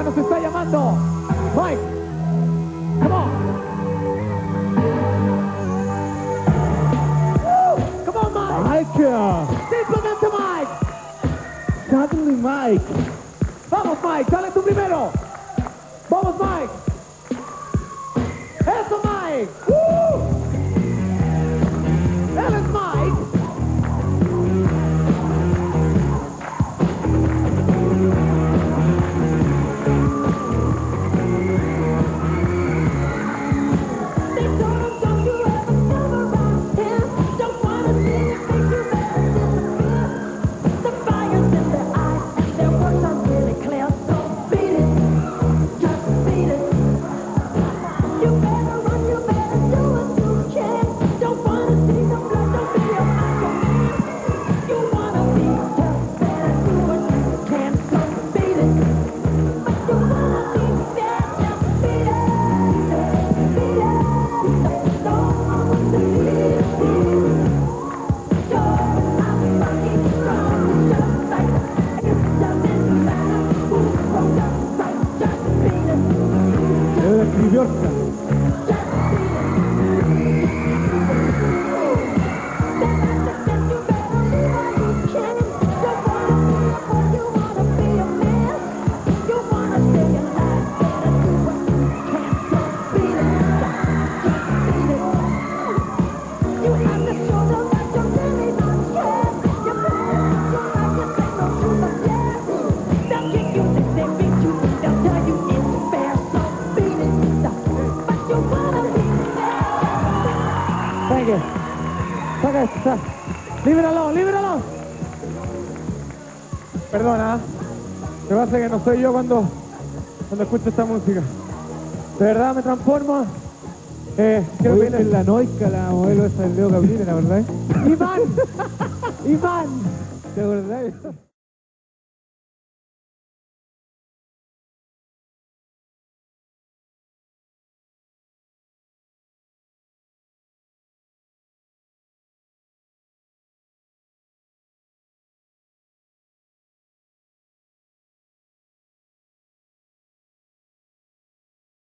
nos está llamando. Mike, come on. Come on, Mike. Simplemente Mike. Suddenly Mike. Vamos, Mike, dale tú primero. Vamos, Mike. Eso, Mike. Él es Mike. Saca. Líbralo. Perdona, me pasa que no soy yo cuando escucho esta música. De verdad me transforma. Quiero Hoy en la Noica, la modelo esa del Leo Cabrera, la verdad. Iván. ¿Te acordás?